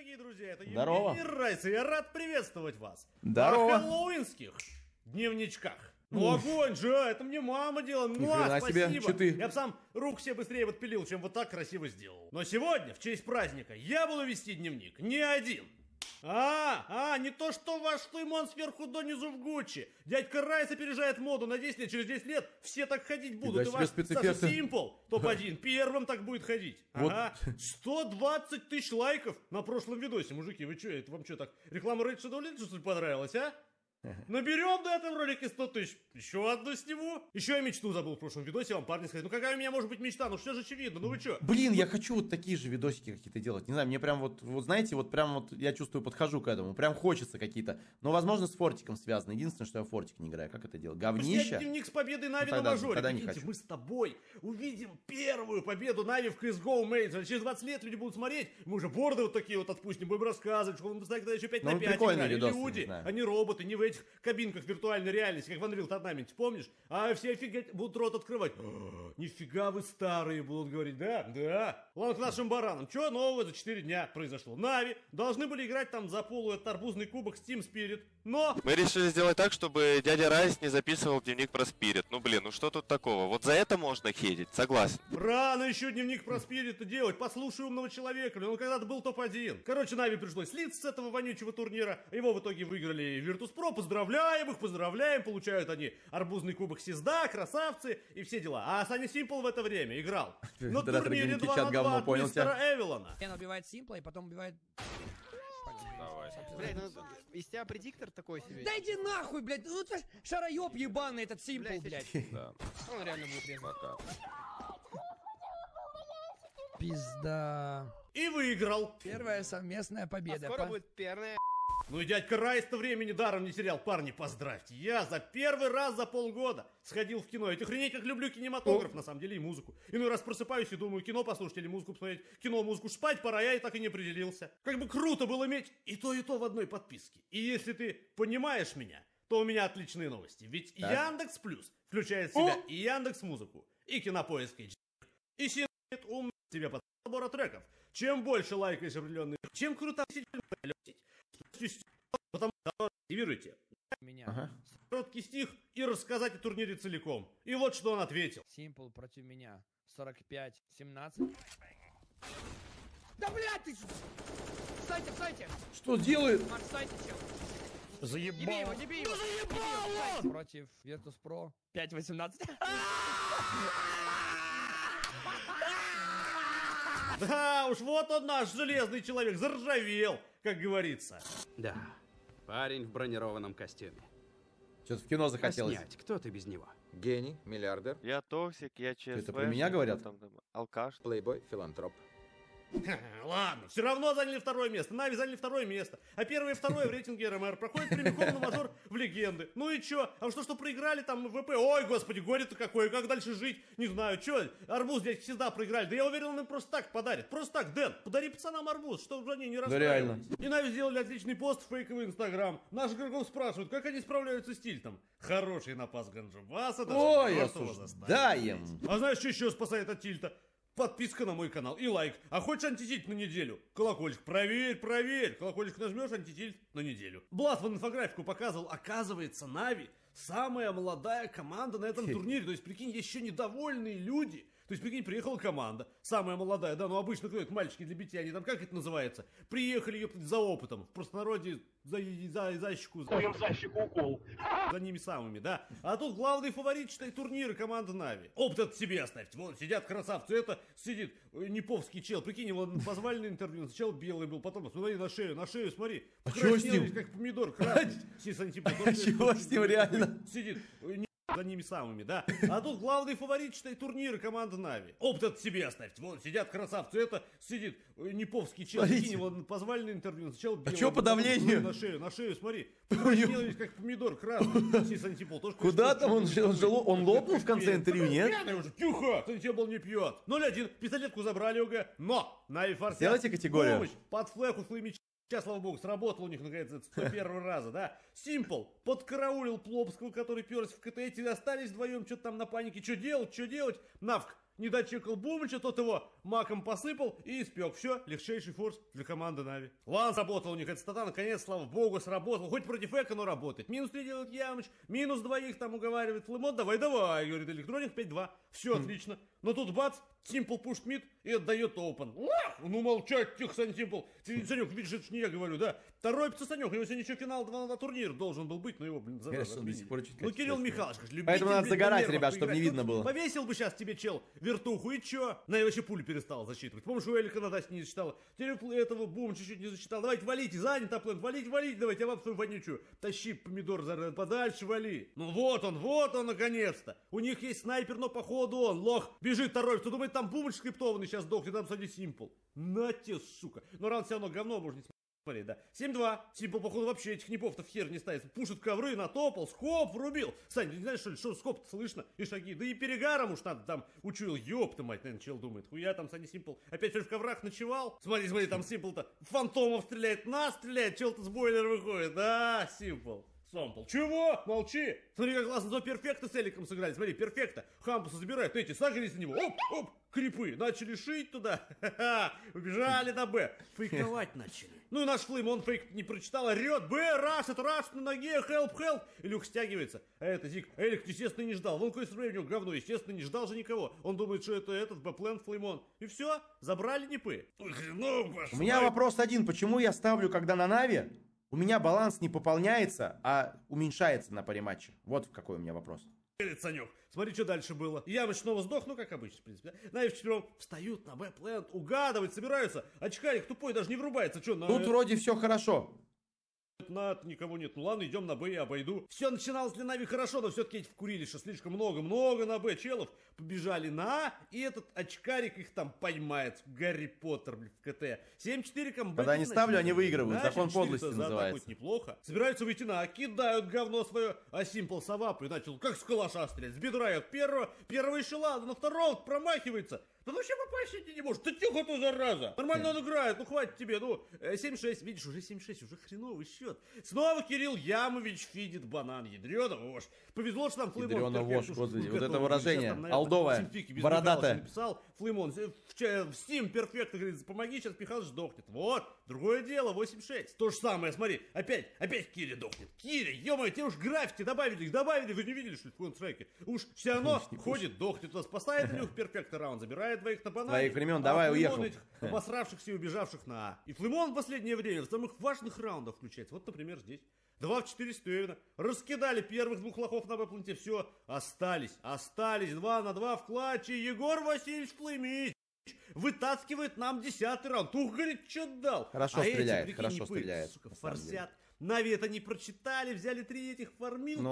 дорогие друзья, это Здорово. Евгений Райс, и я рад приветствовать вас Здорово. на хэллоуинских дневничках. Ну огонь же, это мне мама делала. Ни хрена себе, чё ты? Я бы сам рук себе быстрее подпилил, чем вот так красиво сделал. Но сегодня, в честь праздника, я буду вести дневник не один. Не то что ваш Тимон сверху донизу в Гуччи. Дядька Райс опережает моду на 10 лет, через 10 лет все так ходить будут. И ваш Саша Симпл, топ-1, первым так будет ходить. Вот. 120 тысяч лайков на прошлом видосе. Мужики, вы что, это вам что так, реклама Red Shadow Legends, что ли, понравилась, а? Наберем на этом ролике 100 тысяч. Еще одну сниму. Еще я мечту забыл в прошлом видосе вам, парни, сказать. Ну какая у меня может быть мечта? Ну все же очевидно, ну вы что? Блин, я хочу вот такие же видосики какие-то делать. Не знаю, мне прям вот знаете, вот прям вот я чувствую, подхожу к этому. Прям хочется какие-то. Но, возможно, с фортиком связано. Единственное, что я фортик не играю. Как это делать? Говнище? Дневник с победой Нави Ну, на мажоре. тогда не Прикиньте, хочу. мы с тобой увидим первую победу Нави в CSGO Major. Через 20 лет люди будут смотреть. Мы уже борды вот такие вот отпустим, будем рассказывать, что мы тогда еще 5 Ну, на 5 прикольные играли. видосы, Люди, не знаю. а не роботы, не в этих кабинках виртуальной реальности, как в Unreal Tournament, помнишь? А все офигеть будут рот открывать. Нифига вы старые, будут говорить, да? Да. Ладно, к нашим баранам. Что нового за 4 дня произошло? Нави должны были играть там за полу этот арбузный кубок Steam Spirit, но... Мы решили сделать так, чтобы дядя Райс не записывал дневник про Спирит. Ну блин, ну что тут такого? Вот за это можно хейтить, согласен. Рано еще дневник про Спирита делать. Послушай умного человека, он когда-то был топ-1. Короче, Нави пришлось слиться с этого вонючего турнира. Его в итоге выиграли Virtus.pro. Поздравляем их, поздравляем. Получают они арбузный кубок Сизда, красавцы и все дела. А Саня Симпл в это время играл на турнире 2 на 2 от мистера Эвелона. Он убивает Симпла и потом убивает... Давай. Блядь, ну из тебя предиктор такой себе. Да иди нахуй, блядь, ну это шароёб ебаный этот Симпл, блядь. Да. Он реально будет резать. Пока. Пизда. И выиграл. Первая совместная А победа. скоро будет первая. Ну и дядька Райс-то времени даром не терял. Парни, поздравьте. Я за первый раз за полгода сходил в кино. Я охренеть как люблю кинематограф, на самом деле, и музыку. Иной раз просыпаюсь и думаю, кино послушать или музыку посмотреть. Кино, музыку, спать пора, я и так и не определился. Как бы круто было иметь и то в одной подписке. И если ты понимаешь меня, то у меня отличные новости. Ведь Яндекс Плюс включает в себя и Яндекс Музыку, и Кинопоиск HD, и Синет умный тебе под набора треков. Чем больше лайкаешь определенные, чем круто потому что активируйте Меня. короткий стих и рассказать о турнире целиком. И вот что он ответил. Симпл против меня. 45-17. Да блядь ты! В сайте! Что делает? Марш, в сайте, чел. Заебал. Не бей его, не бей его! Заебало! Против Virtus.pro 5-18. Да уж, вот он наш железный человек, заржавел, как говорится. Да, парень в бронированном костюме. Что-то в кино А захотелось. снять, кто ты без него? Гений, миллиардер, Я токсик, я ЧСВ. Это про меня говорят? Алкаш. плейбой, филантроп. Ладно, все равно заняли второе место. Нави заняли второе место. А первое и второе в рейтинге РМР проходит прямиком на мажор в легенды. Ну и чё? А что проиграли там в ВП? Ой, господи, горе-то какое, как дальше жить? Не знаю, чё? Арбуз, дядька Сизда проиграли. Да я уверен, он им просто так подарит. Просто так, Дэн, подари пацанам арбуз, чтобы они не расстраивались. И Нави сделали отличный пост в фейковый инстаграм. Наш игроков спрашивают, как они справляются с тильтом. Хороший напас Ганджабаса, даже Ой, мертвого заставил. осуждаем. А знаешь, что еще спасает от тильта? Подписка на мой канал и лайк. А хочешь антитильт на неделю? Колокольчик. Проверь. Колокольчик нажмешь, антитильт на неделю. Блатван инфографику показывал. Оказывается, Нави самая молодая команда на этом турнире. То есть, прикинь, еще недовольные люди. То есть, прикинь, приехала команда, самая молодая, да, ну обычно кто это, мальчики для битья, они там, как это называется? Приехали, ёптать, за опытом, в простонародье, за щеку. За щеку укол. За ними самыми, да. А тут главный фаворит, считай, турнира команда Нави. Опыт от себе оставьте, вон, сидят красавцы, это сидит неповский чел, прикинь, его позвали на интервью, сначала белый был, потом, посмотри на шею, смотри. А чего с ним? Как помидор, красный. А чего с ним реально? Сидит, за ними самыми, да. А тут главный фаворит, считай, турнира команда Нави. Опыт от себе оставьте. Вон, сидят красавцы, это сидит неповский чел. Прикинь, его позвали на интервью, сначала белый. А чё по давлению? На шею, смотри. Покраснел, как помидор, красный. Сантипол тоже. Куда там он лопнул в конце интервью, нет? Пьяный уже, тихо, Сантипол не пьет. 0-1, пистолетку забрали ОГ, но Нави форсят. Сделайте категорию. Помощь под флэг ушлый меч. Сейчас, слава богу, сработал у них, наконец, это 101 раза, да? Симпл подкараулил Плопского, который перся в КТ, и остались вдвоем, что-то там на панике. Что делать? Навк не дочекал Бумыча, тот его маком посыпал и испек. Все, легчайший форс для команды Нави. Ладно, сработал у них этот стата, наконец, слава богу, сработал. Хоть против Эка, но работает. Минус 3 делает Ямыч, минус 2 там уговаривает Флемон. Давай, говорит Электроник, 5-2. Все отлично. Но тут бац, Симпл пушит мид и отдает Open. Ну молчать, тихо, Саня Симпл. Ты, Санек, видишь, это ж не я говорю, да? Торопится Санек, у него сегодня еще финал 2 на турнир должен был быть, но его, блин, Конечно, он до сих пор чуть Ну, Кирилл Михайлович, любитель, поэтому надо блин, загорать, нервов ребят, чтобы поиграть. не видно Ну, было. Повесил бы сейчас тебе, чел, вертуху, и чё? На, я вообще пулю перестал засчитывать. Помнишь, у Элика на Дасе не засчитала? Теперь этого Бум чуть-чуть не засчитал. Давайте, валите, занят аплен, валить, давайте, я вам свою вонючую. Тащи помидор подальше, вали. Ну вот он, наконец-то. У них есть снайпер, но походу он, лох, бежит торопится, думает, там Бумыч скриптованный сейчас сдохнет, там Саня Симпл. На те, сука. Но раунд все равно говно, можно не смотреть, да. 7-2. Симпл, походу, вообще этих непов-то в хер не ставит. Пушит ковры, натопал, скоп врубил. Сань, не знаешь, что ли, что скоп-то слышно? И шаги. Да и перегаром уж надо там учуял. Ёпта мать, наверное, чел думает. Хуя там Саня Симпл опять в коврах ночевал. Смотри, там Симпл-то фантомов стреляет, нас стреляет. Чел-то с бойлера выходит. Да, Симпл. Сампл. Чего? Молчи. Смотри, как классно до перфекта с Эликом сыграли. Смотри, перфекта. Хампуса забирают. Эти, сагрились на него. Оп. Крипы. Начали шить туда. Ха-ха. Убежали на Б. Фейковать начали. Ну и наш Флейм, он фейк не прочитал. Орет. Б, раш на ноге. Хелп. Илюх стягивается. А это Зик. Элик, естественно, не ждал. Вон какой стрей у него говно. Естественно, не ждал же никого. Он думает, что это этот Б-плен Флеймон. И все. Забрали непы. Ой, хреново пошло. У меня вопрос один. Почему я ставлю, когда на Нави, у меня баланс не пополняется, а уменьшается на паре матча? Вот какой у меня вопрос. Санек, смотри, что дальше было. Ямыч снова сдох, ну как обычно, в принципе. Да? Нави вчетвером встают на Б-плент, угадывать собираются. Очкарик тупой даже не врубается. Что, Тут вроде все хорошо. На это никого нет. Ну ладно, идем на Б, я обойду. Все начиналось для Нави хорошо, но все-таки эти вкурили, что слишком много на Б челов. Побежали на А, и этот очкарик их там поймает. Гарри Поттер, блин, в КТ. 7-4 комбат. Когда не ставлю, они выигрывают. Да, Закон подлости называется. Неплохо. Собираются выйти на А, кидают говно свое, а Симпл Савап и начал как с калаша стрелять. С бедра от первого еще ладно, на второго промахивается. Да вообще попасть не может. Ты тихо ты, зараза. Нормально он играет, ну хватит тебе. Ну, 7-6, видишь, уже 7-6, уже хреновый счет. Снова Кирилл Ямович фидит банан. Ядрёна вошь. Повезло, что там Флеймон. Ядрёна вошь, господи, вот это выражение. Алдовое, бородатое. Написал Флеймон. В Steam перфекто говорит, помоги, сейчас Михалыч сдохнет. Вот, другое дело, 8-6. То же самое, смотри, опять Кири дохнет. Кири, ё-моё, тебе уж граффити добавили, вы не видели, что ли, в Counter-Strike? Уж все равно ходит, дохнет. У нас поставит Илюх перфекто раунд, забирает двоих на банане. Твоих времен, давай, уехал. Этих обосравшихся и убежавших на А. И Флеймон в последнее время в самых важных раундах включается. Вот, например, здесь. 2 в 4 Стивена. Раскидали первых двух лохов на Б-планете. Все, остались. 2 на 2 в клатче. Егор Васильевич Флеймич вытаскивает нам 10-й раунд. Ух, говорит, что дал. Хорошо а стреляет, эти, хорошо стреляет. Сука, форсят. Нави это не прочитали, взяли 3 этих фармилки.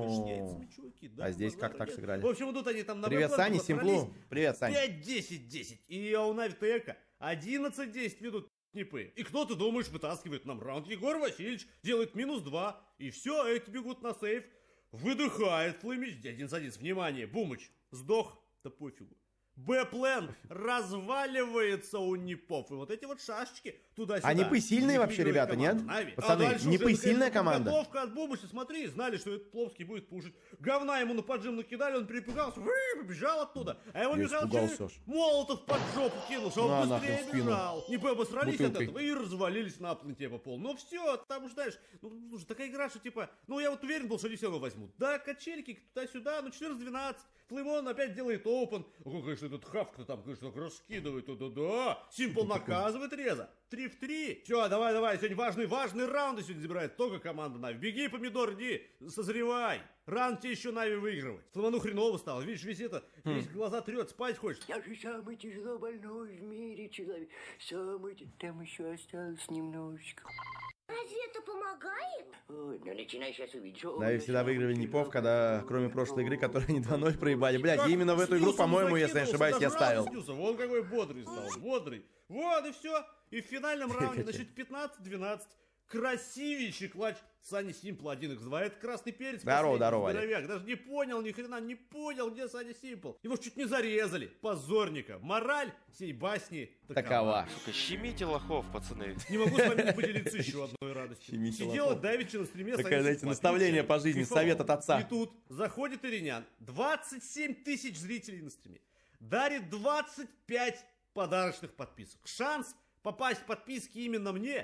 А здесь как так сыграли? В общем, идут они там на Привет, Сане, Симплу. Привет, Сань. 5-10-10. И у Нави Тека 11-10 ведут снипы. И кто, ты думаешь, вытаскивает нам раунд? Егор Васильевич делает -2. И все, эти бегут на сейф. Выдыхает Флеймич. 11-11. Внимание, Бумыч сдох. Да пофигу. Б-плен разваливается у непов. И вот эти вот шашечки туда-сюда. А непы сильные вообще, ребята, нет? Пацаны, непы сильная команда. Подготовка от Бубыча, смотри, знали, что этот Пловский будет пушить. Говна ему на поджим накидали, он перепугался, побежал оттуда. А его Михаил молотов под жопу кинул, чтобы он быстрее бежал. Непы обосрались от этого и развалились на планете по полу. Ну все, там уж знаешь, ну слушай, такая игра, что типа, ну я вот уверен был, что они все равно возьмут. Да, качельки туда-сюда, ну 14-12. Флеймон опять делает опен. Ой, конечно, этот хавк-то там, конечно, раскидывает. Да-да-да. Симпл наказывает реза. 3 в 3. Все, давай. Сегодня важные раунды сегодня забирает только команда Нави. Беги, помидор, иди, созревай. Раунд тебе еще Нави выигрывать. Флеймону хреново стало. Видишь, весь глаза трет, спать хочешь. Я же самый тяжело больной в мире человек. Там еще осталось немножечко. Разве это помогает? Ой, ну начинай сейчас увидеть. Нави всегда выигрывали непов, когда, кроме прошлой игры, которую они 2-0 проебали. Блядь, именно в эту игру, по-моему, если не ошибаюсь, я ставил. Вон какой бодрый стал, бодрый. Вот и все. И в финальном раунде, значит, 15-12. Красивейший клатч Сани Симпл 1x2. Это красный перец. Здорово. Здоровяк. Даже не понял, ни хрена не понял, где Сани Симпл. Его чуть не зарезали. Позорника. Мораль сей басни такова. Сука, щемите лохов, пацаны. Не могу с вами не поделиться еще одной радостью. Сидела давеча на стриме. Такое, знаете, наставление по жизни, совет от отца. И тут заходит Иринян. 27 тысяч зрителей на стриме. дарит 25 подарочных подписок. Шанс попасть в подписки именно мне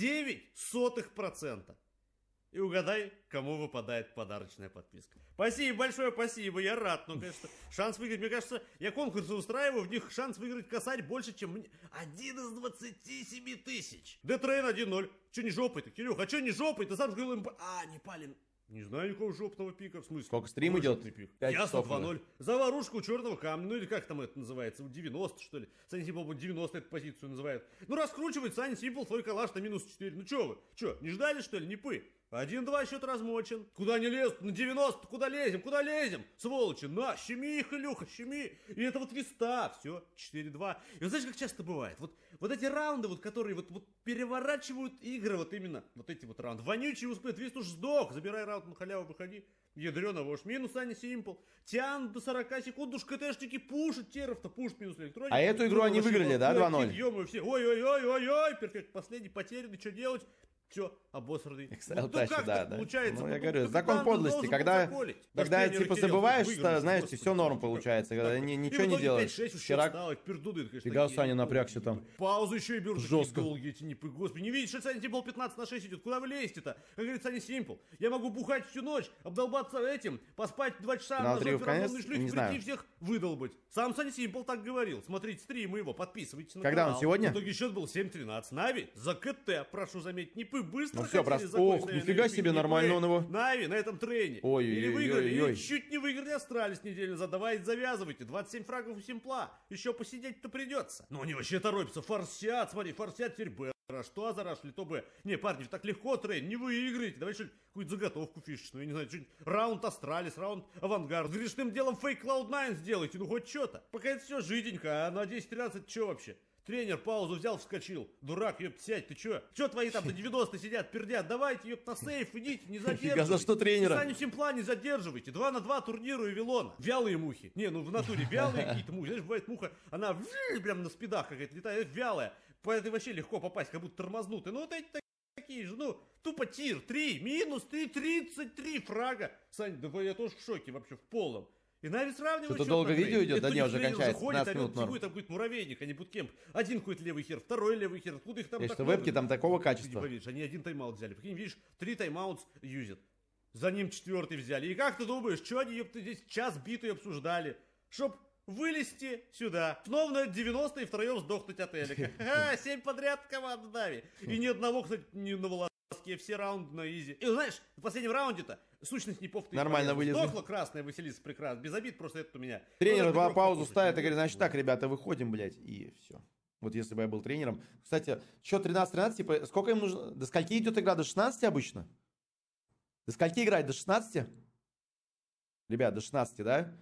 0,09%. И угадай, кому выпадает подарочная подписка. Спасибо большое, спасибо, я рад. Но, конечно, шанс выиграть, мне кажется, я конкурсы устраиваю, в них шанс выиграть косарь больше, чем мне. 1 из 27 тысяч. Детрейн 1-0. Че не жопой-то, Кирюх? А че не жопой? Ты сам сказал им... А, не палим. Не знаю никакого жопного пика, в смысле. Сколько стрим Какой идет? жопный пик? 5 Ясно, часов 2-0. Заварушка у черного камня, ну или как там это называется, 90 что ли. Саня Симпл 90 эту позицию называет. Ну раскручивает Саня Симпл свой калаш на минус 4. Ну че вы? Че, не ждали что ли? Не пы. 1-2 счет размочен. Куда не лезут? На 90, куда лезем? Куда лезем? Сволочи, на, щеми их, Илюха, щеми. И это вот веста, все, 4-2. И вот знаешь, как часто бывает? Вот эти раунды, вот, которые вот переворачивают игры, вот именно, вот эти вот раунды. Вонючий успеет, весь уж сдох, забирай раунд на халяву, выходи. Ядрёно вож. Минус Саня Симпл. Тян до 40 секунд, уж КТшники пушат, Теров-то пушит минус электроник. А эту игру они выиграли, да, 2-0? Ё-моё, все, ой-ой-ой-ой-ой, перфект, последний потерянный, что делать? Все, обосранный. Excel тащит, да. Получается. Ну, я говорю, закон подлости, когда типа забываешь, что, знаешь, все норм получается, когда ничего не делаешь. Вчера фига Саня напрягся там. Паузу еще и берут. Жестко. Долгие эти нипы. Господи, не видишь, что Саня Симпл 15/6 идет. Куда вы лезете-то? Как говорит Саня Симпл. Я могу бухать всю ночь, обдолбаться этим, поспать 2 часа, нажать феромонный шлюх, прийти всех выдолбать. Сам Саня Симпл так говорил. Смотрите стримы его, подписывайтесь на канал. Когда он сегодня? В итоге счет был 7-13. Нави за КТ, прошу заметить, нипы быстро. Ну все, просто. Ох, нифига себе, нормально он его. Нави на этом трене. Ой, или выиграли, или чуть не выиграли, остались неделю назад. Давайте завязывайте. 27 фрагов у Симпла. Еще посидеть-то придется. Но они вообще торопятся. Форсят, смотри, форсят теперь Б. Что Азараш, ли то Б. Не, парни, так легко трейн, не выиграете. Давайте что-нибудь, какую-то заготовку фишечную, я не знаю, что-нибудь. Раунд Астралис, раунд Авангард. Грешным делом фейк Cloud9 сделайте, ну хоть что-то. Пока это все жиденько, а на 10-13 что вообще? Тренер паузу взял, вскочил. Дурак, ёпт, сядь, ты чё? Чё твои там до 90 сидят, пердят? Давайте, ёпт, на сейф, идите, не задерживайте. За что тренера? Саню Симпла не задерживайте. 2 на 2 турниру и Вилона. Вялые мухи. Не, ну в натуре вялые какие-то мухи. Знаешь, бывает муха, она прям на спидах какая-то летает, вялая. По этой вообще легко попасть, как будто тормознутый. Ну вот эти такие же, ну, тупо тир. 3, минус 3, 33 фрага. Сань, да я тоже в шоке вообще, в полном. И Нави сравнивают. Что-то долго видео идет, да не, уже кончается. Заходит, орёт, там какой-то муравейник, а не буткемп. Один какой-то левый хер, второй левый хер. Откуда их там так так много? Вебки там такого Ты качества. не поверишь, они один тайм-аут взяли. Прикинь, видишь, 3 тайм-аут юзят. За ним 4-й взяли. И как ты думаешь, что они, ёпта, здесь час битый обсуждали? Чтоб вылезти сюда. Снова на 90 и втроем сдохнуть от Элика. Ха, 7 подряд команд Нави. И ни одного, кстати, не на волоске. Все раунды на изи. И знаешь, в последнем раунде-то сущность непов-то нормально вылезли. Сдохла красная Василиса прекрасно. Без обид, просто это у меня. Тренер 2 паузу ставит и говорит, значит так, ребята, выходим, блядь, и все. Вот если бы я был тренером. Кстати, счет 13-13, типа, сколько им нужно? До скольки идет игра? До 16 обычно? До скольки играть? До 16? Ребят, до 16, да?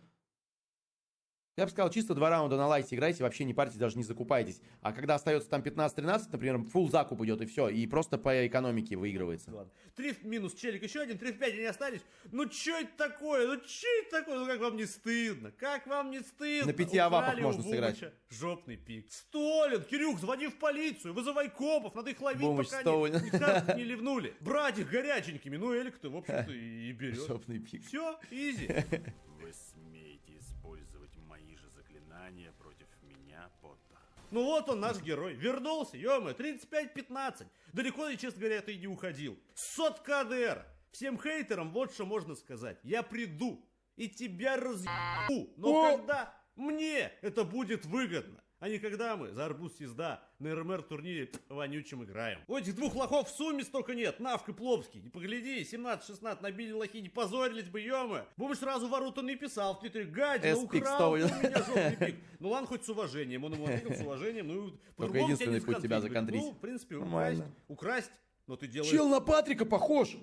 Я бы сказал, чисто 2 раунда на лайте играйте, вообще не парьтесь, даже не закупайтесь. А когда остается там 15-13, например, фулл закуп идет и все, и просто по экономике выигрывается. Ладно. 3 в минус, челик еще один, 3 в 5 они остались. Ну что это такое? Ну что это такое? Ну как вам не стыдно? Как вам не стыдно? На 5 авапах можно сыграть. Жопный пик. Столин, Кирюх, звони в полицию, вызывай копов, надо их ловить, Бумыч, пока Столин. не ливнули. Брать их горяченькими, ну Элик-то, в общем-то, и берет. Жопный пик. Все, изи. Вы смеете использовать мои же заклинания против меня, Поттер? Ну вот он, наш герой. Вернулся, ё-моё, 35-15. Далеко, и, честно говоря, ты и не уходил. Сотка АДР. Всем хейтерам вот что можно сказать. Я приду и тебя разъебу. Но когда мне это будет выгодно, а не когда мы за арбуз езда на РМР турнире вонючим играем. У этих двух лохов в сумме столько нет. Навк и Пловский. Не погляди, 17-16 набили лохи, не позорились бы, ё-моё. Бомж сразу Варута написал в Твиттере: гадина, украл у меня жопный пик. Ну ладно, хоть с уважением. Он ему ответил с уважением. Ну, только единственный путь тебя законтрить. Ну, в принципе, нормально. Украсть, но ты делаешь... Чел на Патрика похож.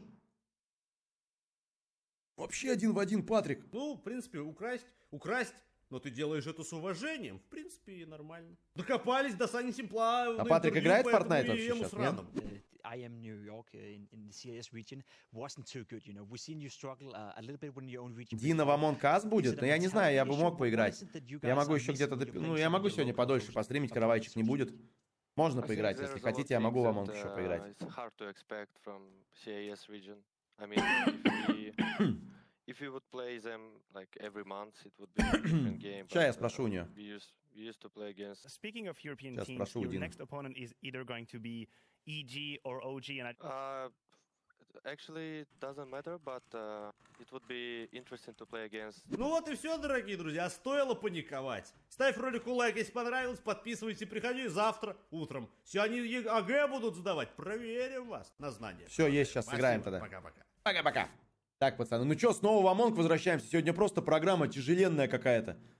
Вообще один в один Патрик. Ну, в принципе, украсть, но ты делаешь это с уважением. В принципе, нормально. Докопались до Сани Симпла. А Патрик играет в Fortnite вообще сейчас, нет? I am New York in the CIS region wasn't too good, you know. We've seen you struggle a little bit when your own region. Дина в Among Us будет? Но я не знаю, я бы мог поиграть. Я могу еще где-то... Ну, я могу сегодня подольше постримить, каравайчик не будет. Можно поиграть, если хотите, я могу в Among еще поиграть. if we would play them like every month, it would be a different game. Сейчас я but, спрошу у нее. we used to play against. Speaking of European Сейчас teams, спрошу у your Дины. next opponent is either going to be EG or OG, and Actually, it doesn't matter, but it would be interesting to play against. Ну вот и все, дорогие друзья, стоило паниковать. Ставь ролику лайк, если понравилось, подписывайся, приходи завтра утром. Все они ЕГЭ будут сдавать, проверим вас на знания. Все, есть, сейчас Спасибо, сыграем тогда. Пока-пока. Пока-пока. Так, пацаны, ну что, снова в Амонг возвращаемся. Сегодня просто программа тяжеленная какая-то.